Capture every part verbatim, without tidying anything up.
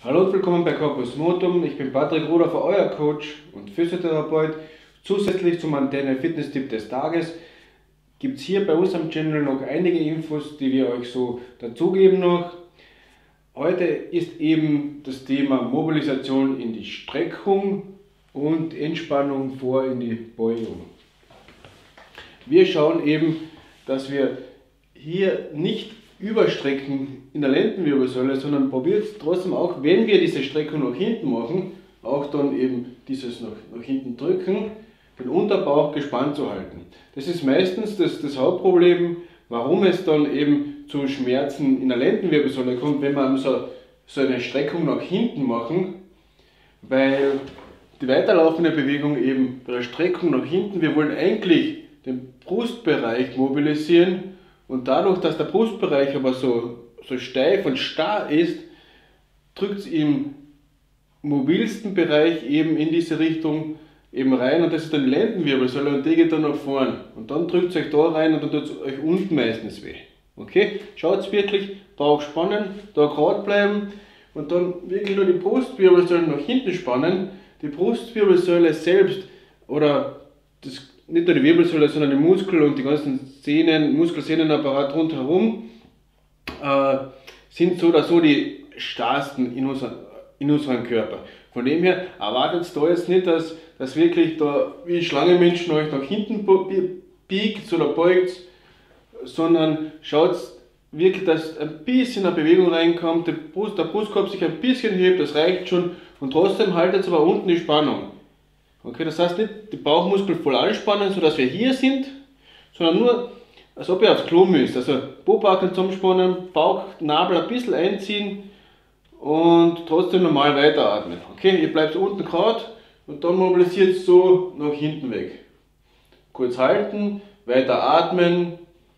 Hallo und willkommen bei Corpus Motum. Ich bin Patrick Rudolfer, euer Coach und Physiotherapeut. Zusätzlich zum Antenne-Fitness-Tipp des Tages gibt es hier bei uns am Channel noch einige Infos, die wir euch so dazugeben noch. Heute ist eben das Thema Mobilisation in die Streckung und Entspannung vor in die Beugung. Wir schauen eben, dass wir hier nicht überstrecken in der Lendenwirbelsäule, sondern probiert trotzdem auch, wenn wir diese Streckung nach hinten machen, auch dann eben dieses nach, nach hinten drücken, den Unterbauch gespannt zu halten. Das ist meistens das, das Hauptproblem, warum es dann eben zu Schmerzen in der Lendenwirbelsäule kommt, wenn wir so, so eine Streckung nach hinten machen, weil die weiterlaufende Bewegung eben bei der Streckung nach hinten, wir wollen eigentlich den Brustbereich mobilisieren. Und dadurch, dass der Brustbereich aber so, so steif und starr ist, drückt es im mobilsten Bereich eben in diese Richtung eben rein und das ist dann die Lendenwirbelsäule und die geht dann nach vorn. Und dann drückt es euch da rein und dann tut es euch unten meistens weh. Okay? Schaut wirklich, Bauch spannen, da gerade bleiben und dann wirklich nur die Brustwirbelsäule nach hinten spannen. Die Brustwirbelsäule selbst oder das nicht nur die Wirbelsäule, sondern die Muskel und die ganzen Sehnen, Muskel-Sehnenapparat rundherum äh, sind so oder so die starrsten in, unser, in unserem Körper. Von dem her erwartet da jetzt nicht, dass, dass wirklich da wie Schlangenmenschen euch nach hinten biegt oder beugt, sondern schaut wirklich, dass ein bisschen eine Bewegung reinkommt, der, Brust, der Brustkorb sich ein bisschen hebt, das reicht schon und trotzdem haltet aber unten die Spannung. Okay, das heißt nicht die Bauchmuskeln voll anspannen, sodass wir hier sind, sondern nur, als ob ihr aufs Klo müsst. Also Pobacken zusammenspannen, Bauchnabel ein bisschen einziehen und trotzdem normal weiteratmen. Okay, ihr bleibt unten gerade und dann mobilisiert es so nach hinten weg. Kurz halten, weiter atmen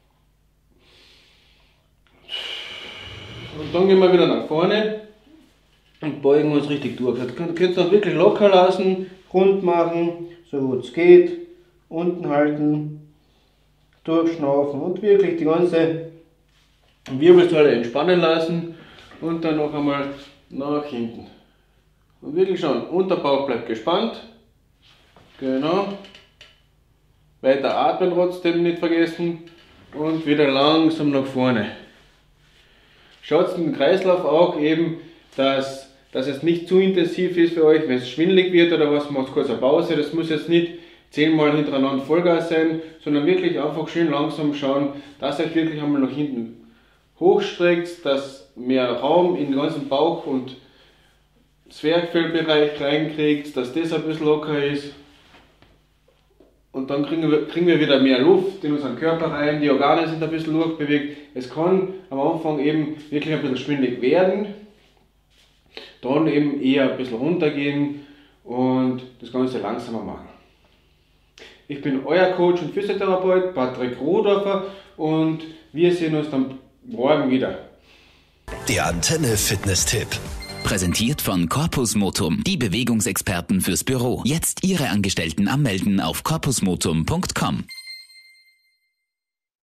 und dann gehen wir wieder nach vorne und beugen uns richtig durch. Ihr könnt es dann wirklich locker lassen. Rund machen, so gut es geht, unten halten, durchschnaufen und wirklich die ganze Wirbelsäule entspannen lassen und dann noch einmal nach hinten. Und wirklich schauen, Unterbauch bleibt gespannt, genau, weiter atmen trotzdem nicht vergessen und wieder langsam nach vorne. Schaut in den Kreislauf auch eben, dass dass es nicht zu intensiv ist für euch, wenn es schwindelig wird oder was, macht kurz eine Pause. Das muss jetzt nicht zehnmal hintereinander Vollgas sein, sondern wirklich einfach schön langsam schauen, dass ihr euch wirklich einmal nach hinten hochstreckt, dass mehr Raum in den ganzen Bauch- und Zwerchfellbereich reinkriegt, dass das ein bisschen locker ist. Und dann kriegen wir, kriegen wir wieder mehr Luft in unseren Körper rein, die Organe sind ein bisschen durchbewegt. Es kann am Anfang eben wirklich ein bisschen schwindelig werden. Dann eben eher ein bisschen runtergehen und das Ganze langsamer machen. Ich bin euer Coach und Physiotherapeut Patrick Rudolfer und wir sehen uns dann morgen wieder. Der Antenne-Fitness-Tipp. Präsentiert von Corpus Motum, die Bewegungsexperten fürs Büro. Jetzt Ihre Angestellten anmelden auf corpus motum punkt com.